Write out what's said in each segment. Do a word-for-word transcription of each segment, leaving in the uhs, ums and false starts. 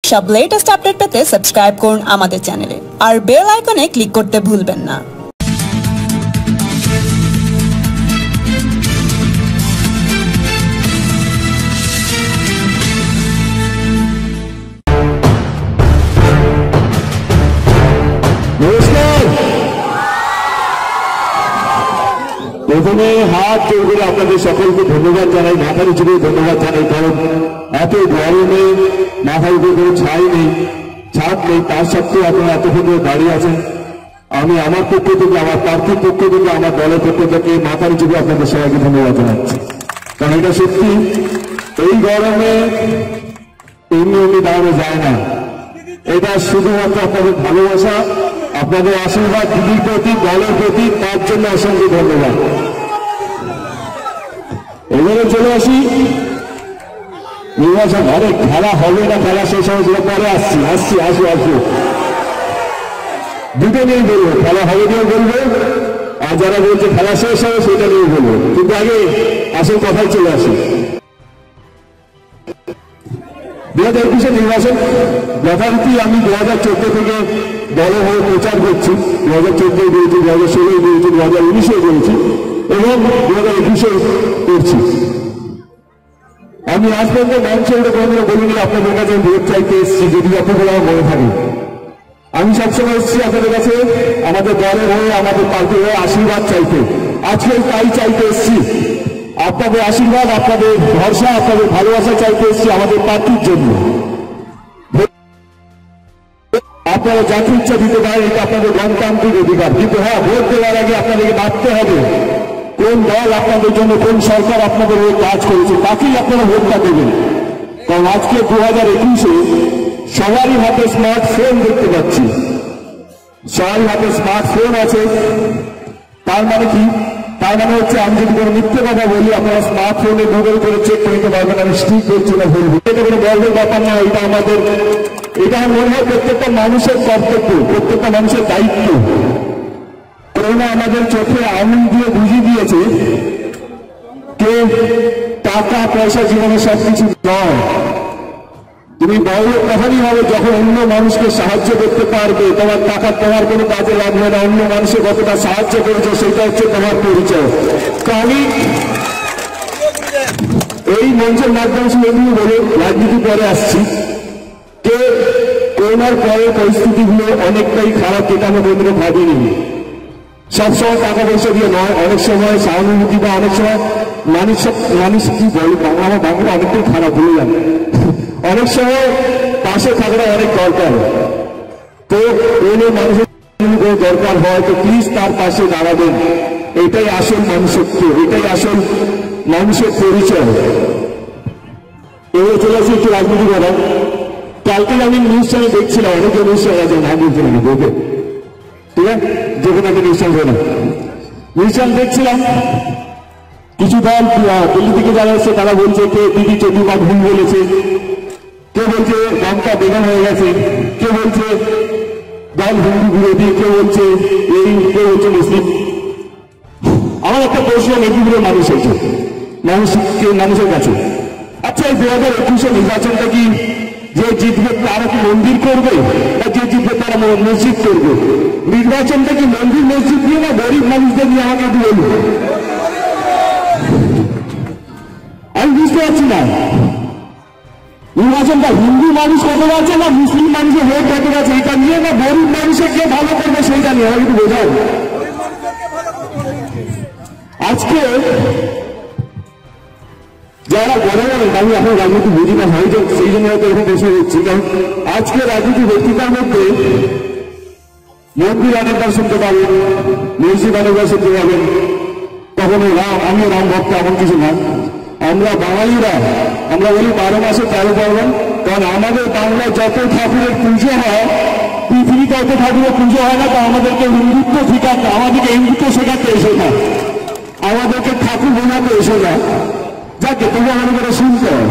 সব latest update পেতে subscribe করুন আমাদের চ্যানেলে আর বেল আইকনে ক্লিক করতে ভুলবেন না। প্রথমে হাত জোর করে আপনাদের সকলকে ধন্যবাদ জানাই, মাথার উঁচু করে ধন্যবাদ জানাই, কারণ এত গরমে মাথার উপরে কোনো ছাই নেই, ছাদ নেই, তার সত্ত্বেও আপনারা এতক্ষণ ধরে দাঁড়িয়ে আছেন। আমি আমার পক্ষ থেকে, আমার প্রার্থীর পক্ষ থেকে, আমার দলের পক্ষ থেকে মাথার উঁচু করে আপনাদের সবাইকে ধন্যবাদ জানাচ্ছি। কারণ এটা সত্যি এই গরমে এমনি এমনি দাঁড়ানো যায় না, এটা শুধুমাত্র আপনাদের ভালোবাসা, আপনাদের আশীর্বাদ দিদির প্রতি, দলের প্রতি, তার জন্য অসংখ্য ধন্যবাদ। এবারে চলে আসি নির্বাচন। আরে খেলা হবে না, খেলা শেষ হয়েছিল, পরে আসছি আসছি আসি আসি দুটো নিয়েই বলবো, খেলা হবে নিয়ে বলবো, আর যারা বলছে খেলা শেষ হবে সেটা নিয়ে বলবো, কিন্তু আগে আসল কথাই চলে আসি। দু হাজার একুশে নির্বাচন যথারীতি আমি দু হাজার চোদ্দ থেকে দলের হয়ে প্রচার করছি, দু হাজার চোদ্দোয় করেছি, দু হাজার ষোলোয় করেছি, দু হাজার উনিশেও করেছি এবং দু হাজার একুশে করছি। আমি আজ পর্যন্ত মঞ্চে উঠে কোনোদিনও বলিনি আপনাদের কাছে ভোট চাইতে এসেছি, যদি আপনাদের আমার মনে থাকে। আমি সবসময় এসেছি আপনাদের কাছে আমাদের দলের হয়ে, আমাদের পার্টির হয়ে আশীর্বাদ চাইতে। আজকে তাই চাইতে এসেছি, আপনাদের আশীর্বাদ, আপনাদের ভরসা, আপনাদের ভালোবাসা চাইতে এসেছি আমাদের পার্টির জন্য। আপনারা যাকে ইচ্ছা দিতে পারেন, এটা আপনাদের গণতান্ত্রিক অধিকার, কিন্তু হ্যাঁ, ভোট দেওয়ার আগে আপনাদেরকে ভাবতে হবে কোন দল আপনাদের জন্য, কোন সরকার আপনাদের হয়ে কাজ করেছে, তাকেই আপনারা ভোটটা দেবেন। কারণ আজকে দু হাজার একুশে সবারই হাতে স্মার্টফোন দেখতে পাচ্ছি, সবারই হাতে স্মার্টফোন আছে। তার মানে কি? তার মানে হচ্ছে আমি যদি কোনো মিথ্যে কথা বলি, আপনারা স্মার্টফোনে গুগল করে চেক করে নিতে পারবেন আমি ঠিক করছি না ভুল। এটা কোনো গর্বের ব্যাপার না, এটা আমাদের, এটা মনে হয় প্রত্যেকটা মানুষের কর্তব্য, প্রত্যেকটা মানুষের দায়িত্ব। করোনা আমাদের চোখে আঙুল দিয়ে বুঝিয়ে দিয়েছে কে টাকা পয়সা জীবনে সবকিছু নয়। তুমি বড় তখনই হবে যখন অন্য মানুষকে সাহায্য করতে পারবে। তোমার টাকা তোমার কোনো কাজে লাগবে না, অন্য মানুষের কতটা সাহায্য করেছে সেটা হচ্ছে তোমার পরিচয়। তো আমি এই মঞ্চের মাধ্যমে এগুলো বলে রাজনীতি পরে আসছি যে করোনার পরে পরিস্থিতিগুলো অনেকটাই খারাপ, যেটা আমি কোনোদিনও ভাবিনি। সবসময় টাকা পয়সা দিয়ে নয়, অনেক সময় সহানুভূতি বা অনেক সময় মানুষ মানুষ কি বলে, বাংলা আমার বাংলা অনেকটাই খারাপ বলে যাবে, অনেক সময় পাশে থাকাটা অনেক দরকার। তো কোনো মানুষের দরকার হয় তো প্লিজ তার পাশে দাঁড়াবেন, এটাই আসল মানুষত্ব, এটাই আসল মানুষের পরিচয়। এবার চলে আসি একটু রাজনীতি করা। কালকে আমি নিউজ চ্যানেল দেখছিলাম, অনেকে নিউজ চ্যানেল আছে, না বলছি না দেখে, ঠিক আছে, যে কোনো একটা নিউজ চ্যানেল না, নিউজ চ্যানেল দেখছিলাম। কিছু দল দিল্লি থেকে যারা এসছে তারা বলছে কে দিদি চতুর্থ ভুল বলেছে, কে বলছে দমটা বেগান হয়ে গেছে, কে বলছে দল হিন্দু বিরোধী, কে বলছে এই, কে বলছে মুসলিম। আমার একটা প্রশ্ন মেদিনীপুর মানুষ হয়েছে, মানুষকে মানুষের কাছে, আচ্ছা এই দু হাজার একুশে নির্বাচনটা কি যে জিতবে তারা কি মন্দির করবে, না যে জিতবে তারা মসজিদ করবে? নির্বাচনটা কি মন্দির মসজিদ দিয়ে না গরিব মানুষদের নিয়ে? আমাকে একটু বলবো, আমি বুঝতে পারছি না নির্বাচনটা হিন্দু মানুষ কত আছে না মুসলিম মানুষের ভোট কত আছে এটা নিয়ে, না গরিব মানুষের কে ভালো করবে সেইটা নিয়ে? আমাকে একটু বোঝাও। আজকে যারা বড় বলেন, আমি এখন রাজনীতি বুঝি না, হয়তো সেই জন্য হয়তো এরকম বসে হচ্ছি, কারণ আজকে রাজনীতি ব্যক্তিতার মধ্যে মন্দির অনেকবার শুনতে পাবেন, মসজিদ অনেকবার শুনতে পাবেন, কখনো রাম, আমিও রাম ভক্ত, এমন কিছু না। আমরা বাঙালিরা আমরা বলি বারো মাসে তেরো পার্বণ, কারণ আমাদের বাংলায় যত ঠাকুরের পুজো হয় পৃথিবীতে অত ঠাকুরের পুজো হয় না। তো আমাদেরকে হিন্দুত্ব শিখাতে, আমাদেরকে হিন্দুত্ব শেখাতে এসে না, আমাদেরকে ঠাকুর বোনাতে এসে না, যাকে তবু আমাদের শুনতে হয়।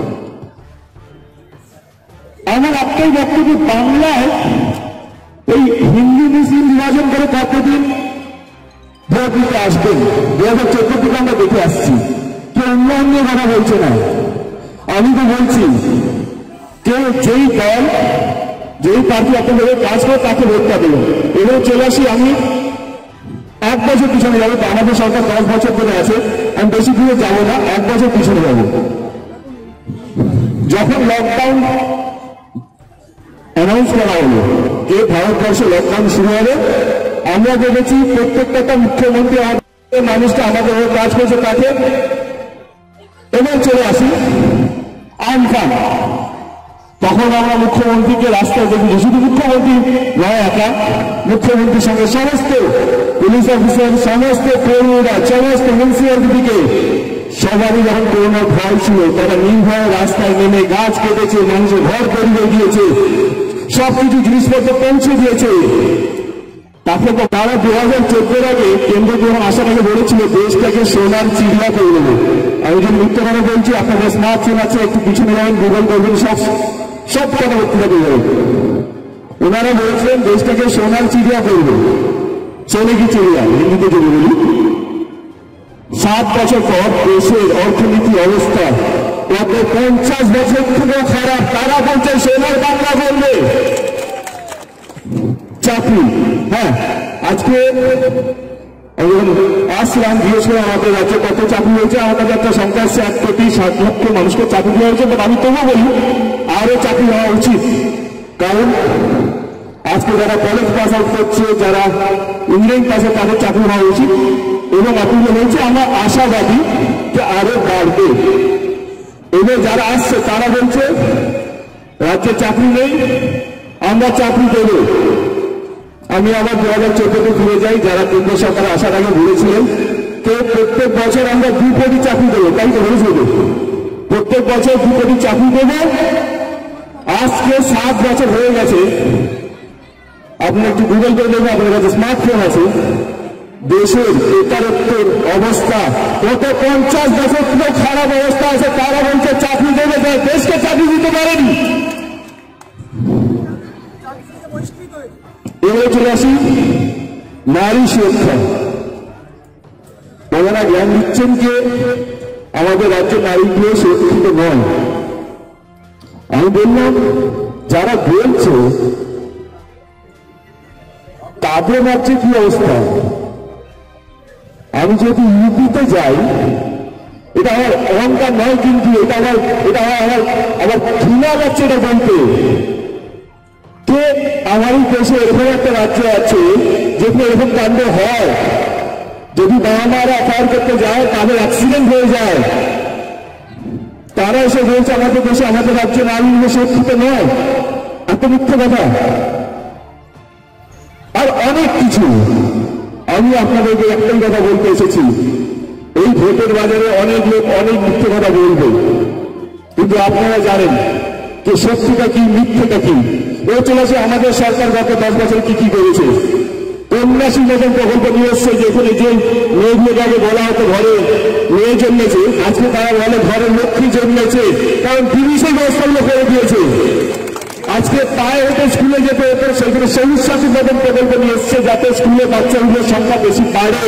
আমার একটাই বক্তব্য, বাংলায় এই হিন্দু মুসলিম বিভাজন করে কতদিন ভোট দিতে আসবেন? দু হাজার চোদ্দ থেকে আমরা দেখে আসছি, কেউ উন্নয়ন নিয়ে কথা বলছে না। আমি তো বলছি কেউ যেই দল যেই প্রার্থী আপনাদের কাজ করে তাকে ভোটটা দেবেন। এবার চলে আসি, আমি এক বছর পিছনে যাবো। আমাদের সরকার দশ বছর ধরে আছে, আমি বেশি দূরে যাবো না, এক বছর পিছনে যাবো। যখন লকডাউন অ্যানাউন্স করা হলো যে ভারতবর্ষে লকডাউন শুরু হবে, আমরা দেখেছি প্রত্যেকটা মুখ্যমন্ত্রী মানুষটা আমাদের কাজ করেছে তাকে। এবার চলে আসি আমফান, তখন আমরা মুখ্যমন্ত্রীকে রাস্তায় দেখেছি, শুধু মুখ্যমন্ত্রী নয় একা, মুখ্যমন্ত্রীর সঙ্গে সমস্ত পুলিশ অফিসার, সমস্ত কর্মীরা, সমস্ত মিউনিসিপ্যালিটিকে সবারই যখন করোনার ভয় ছিল, তারা নির্ভয়ে রাস্তায় নেমে গাছ কেটেছে, মানুষের ঘর করিয়ে দিয়েছে, সবকিছু জিনিসপত্র পৌঁছে দিয়েছে। তারপরে তো তারা দু হাজার চোদ্দোর আগে কেন্দ্র যখন আসার আগে বলেছিল দেশটাকে সোনার চিড়িয়া করে দেবে। আমি যদি মিথ্যে কথা বলছি, আপনাদের স্মার্ট ফোন আছে, একটু পিছনে যাবেন, গুগল করবেন, সব সব কথা বক্তৃতা পেয়ে যাবেন। ওনারা বলেছিলেন দেশটাকে সোনার চিড়িয়া করবে। চলে কি চিড়িয়া, হিন্দিতে যদি বলি। সাত বছর পর দেশের অর্থনীতি অবস্থা গত পঞ্চাশ বছর থেকেও খারাপ। তারা বলছে সোনার বাংলা বলবে। চাকরি, হ্যাঁ, আজকে আসলাম জিজ্ঞেস করে আমাদের রাজ্যে কত চাকরি হয়েছে, আমাদের একটা সংখ্যা আসছে এক কোটি ষাট লক্ষ মানুষকে চাকরি দেওয়া হয়েছে। বাট আমি তবুও বলি আরো চাকরি হওয়া উচিত, কারণ আজকে যারা কলেজ পাস আউট করছে, যারা ইঞ্জিনিয়ারিং পাস আউট, তাদের চাকরি হওয়া উচিত। এবং আপনি হয়েছে আমরা আশাবাদী যে আরো বাড়বে। এবার যারা আসছে তারা বলছে রাজ্যে চাকরি নেই, আমরা চাকরি দেব। আমি আবার দু হাজার চোদ্দতে ফিরে যাই, যারা কেন্দ্র সরকার আসার আগে বলেছিলেন তো প্রত্যেক বছর আমরা দু কোটি চাকরি দেবো, তাই তো বলেছিল, প্রত্যেক বছর দু কোটি চাকরি দেবো। আজকে সাত বছর হয়ে গেছে, আপনি একটু গুগল করে দেখবেন, আপনার কাছে স্মার্টফোন আছে, দেশের বেকারত্বের অবস্থা গত পঞ্চাশ বছর থেকে খারাপ অবস্থা আছে। তারা বলছে চাকরি দেবে, দেশকে চাকরি দিতে পারেনি। এবারে চলে আসি নারী সুরক্ষা। ওনারা জ্ঞান দিচ্ছেন যে আমাদের রাজ্যের নারীগুলো সুরক্ষিত নয়। আমি বললাম যারা বলছে তাদের রাজ্যে কি অবস্থা। আমি যেহেতু ইউপিতে যাই, এটা আমার অহংকার নয়, কিন্তু এটা আমার এটা আমার আমার ঘৃণা লাগছে এটা বলতে। কে আমারই দেশে এরকম একটা রাজ্য আছে যেখানে এরকম কাণ্ড হয়, যদি বাবা মারা অ্যাফায়ার করতে যায় তাদের অ্যাক্সিডেন্ট হয়ে যায়, তারা এসে বলছে আমাদের দেশে আমাদের রাজ্যে নারীগুলো সুরক্ষিত নয়। এত মিথ্যে কথা আর অনেক কিছু। আমি আপনাদেরকে একটাই কথা বলতে এসেছি, এই ভোটের বাজারে অনেক লোক অনেক মিথ্যে কথা বলবে, কিন্তু আপনারা জানেন যে সত্যিটা কি মিথ্যেটা কি। ও চলেছে আমাদের সরকার গত দশ বছর কি কি করেছে। কন্যাশ্রী নতুন প্রকল্প নিয়ে এসছে, যেখানে যে মেয়েগুলোকে বলা হতো ঘরে মেয়ে জন্মেছে, আজকে তারা বলে ঘরের লক্ষ্মী জন্মেছে, কারণ তিনি সেই ব্যবস্থাগুলো করে দিয়েছে। আজকে পায়ে হেঁটে স্কুলে যেতে হতো, সেখানে সবুজ সাথী নতুন প্রকল্প নিয়ে এসছে, যাতে স্কুলে বাচ্চাগুলোর সংখ্যা বেশি বাড়ে।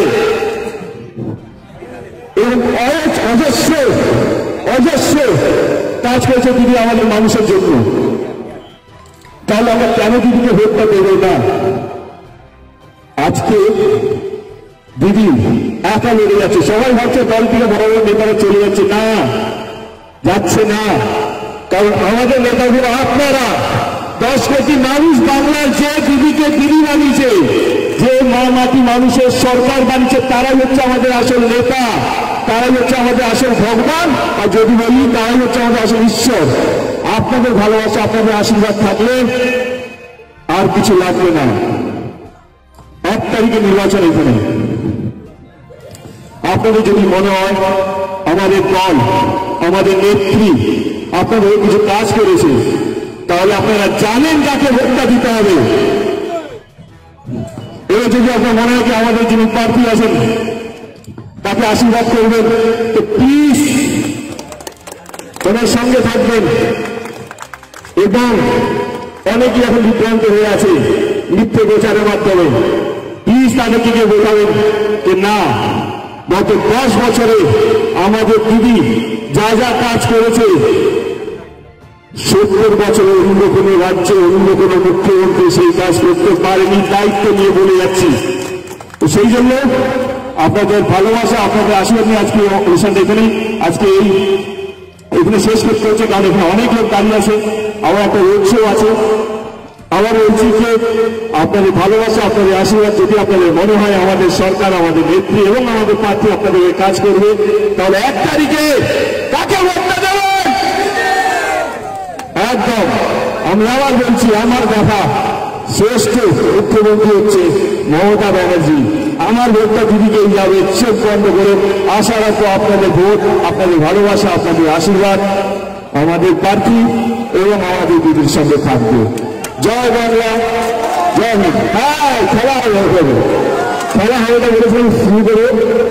এবং অজস্র অজস্র কাজ করেছে দিদি আমাদের মানুষের জন্য। তাহলে আমরা কেন দিদিকে ভোটটা দেবো না? আজকে দিদি একা লড়ে যাচ্ছে, সবাই ভাবছে দল থেকে বড় বড় নেতারা চলে যাচ্ছে, না যাচ্ছে না। কারণ আমাদের নেতাগুলো আপনারা, দশ কোটি মানুষ বাংলার যে দিদিকে দিদি বানিয়েছে, যে মা মাটি মানুষের সরকার বানিয়েছে, তারাই হচ্ছে আমাদের আসল নেতা, তারাই হচ্ছে আমাদের আসল ভগবান। আর যদি বলি তারাই হচ্ছে আমাদের আসল ঈশ্বর। আপনাদের ভালোবাসা, আপনাদের আশীর্বাদ থাকলে আর কিছু লাগবে না। এক তারিখে নির্বাচন এখানে, আপনাদের যদি মনে হয় আমাদের দল, আমাদের নেত্রী আপনাদের কিছু কাজ করেছে, তাহলে আপনারা জানেন যাকে ভোটটা দিতে হবে। এবার যদি আপনার মনে হয় আমাদের যিনি প্রার্থী আছেন তাকে আশীর্বাদ করবেন, তো প্লিজ ওনার সঙ্গে থাকবেন। এবং অনেকেই এখন বিভ্রান্ত হয়ে আছে মিথ্যে প্রচারের মাধ্যমে, প্লিজ তাদেরকে গিয়ে বোঝাবেন যে না, গত দশ বছরে আমাদের দিদি যা যা কাজ করেছে, সত্তর বছরে অন্য কোনো রাজ্যে অন্য কোনো মুখ্যমন্ত্রী সেই কাজ করতে পারেনি, দায়িত্ব নিয়ে বলে যাচ্ছি। তো সেই জন্য আপনাদের ভালোবাসা, আপনাদের আশীর্বাদ নিয়ে আজকে অনুষ্ঠানটা এখানে আজকে এই এখানে শেষ করতে হচ্ছে, কারণ এখানে অনেক লোক দাঁড়িয়ে আছে, আবার একটা রোড শো আছে। আবার বলছি যে আপনাদের ভালোবাসা, আপনাদের আশীর্বাদ যদি আপনাদের মনে হয় আমাদের সরকার, আমাদের নেত্রী এবং আমাদের প্রার্থী আপনাদের কাজ করবে, তাহলে এক তারিখে কাকে ভোটটা দেবেন? একদম। আমি আবার বলছি, আমার কথা শ্রেষ্ঠ মুখ্যমন্ত্রী হচ্ছে মমতা ব্যানার্জি। আমার ভোটটা দিদিকেই যাবে, চোখ বন্ধ করে। আশা রাখবো আপনাদের ভোট, আপনাদের ভালোবাসা, আপনাদের আশীর্বাদ আমাদের প্রার্থী এবং আমাদের দিদির সঙ্গে থাকবে। জয় বাংলা, জয় হিন্দ। হ্যাঁ, খেলা হবে, খেলা হবে না বলেছিলাম শুরু করে।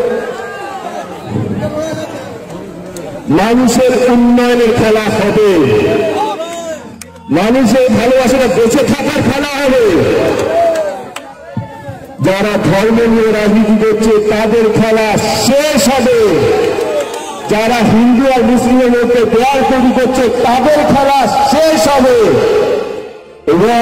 মানুষের উন্নয়নের খেলা হবে, মানুষের ভালোবাসাটা বেঁচে থাকার খেলা হবে। যারা ধর্ম নিয়ে রাজনীতি করছে তাদের খেলা শেষ হবে, যারা হিন্দু আর মুসলিমের মধ্যে দেয়াল তৈরি করছে তাদের খেলা শেষ হবে, এবং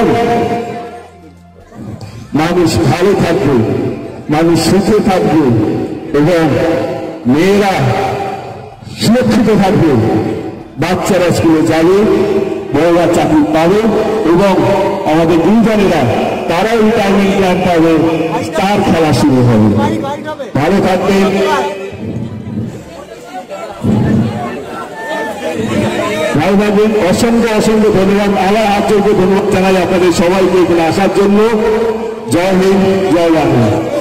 মানুষ ভালো থাকবে, মানুষ সুখে থাকবে, এবং মেয়েরা সুরক্ষিত থাকবে, বাচ্চারা স্কুলে যাবে, বড়রা চাকরি পাবে, এবং আমাদের গুরুজনেরা তারাও রিটায়ারমেন্ট প্ল্যান পাবে, তার খেলা শুরু হবে। ভালো থাকবেন। ভালো থাকবেন। অসংখ্য অসংখ্য ধন্যবাদ। আবার আজকে ধন্যবাদ জানাই আপনাদের সবাইকে এখানে আসার জন্য। জয় হিন্দ, জয় বাংলা।